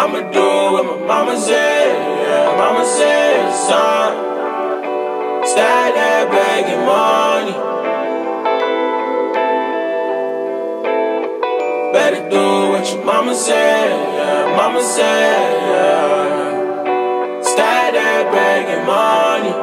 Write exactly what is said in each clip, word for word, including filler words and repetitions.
I'ma do what my mama said, yeah. Mama said, son, stack that bag of money. Better do what your mama said, yeah. Mama said, yeah. Stack that bag of money.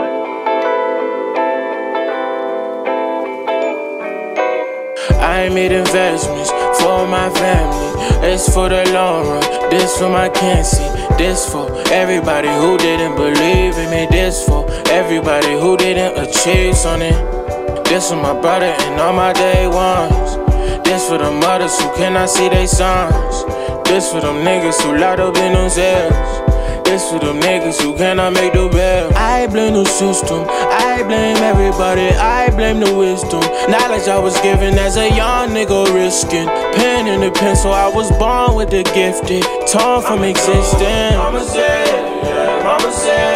I made investments for my family. It's for the long run. This for my cancer. This for everybody who didn't believe in me. This for everybody who didn't achieve something. This for my brother and all my day ones. This for the mothers who cannot see their sons. This for them niggas who locked up in those cells. This for them niggas who cannot make the bell. I blame the system, I blame everybody, I blame the wisdom. Knowledge I was given as a young nigga risking. Pen and a pencil, I was born with the gifted. Torn from existence. Mama said, yeah, mama said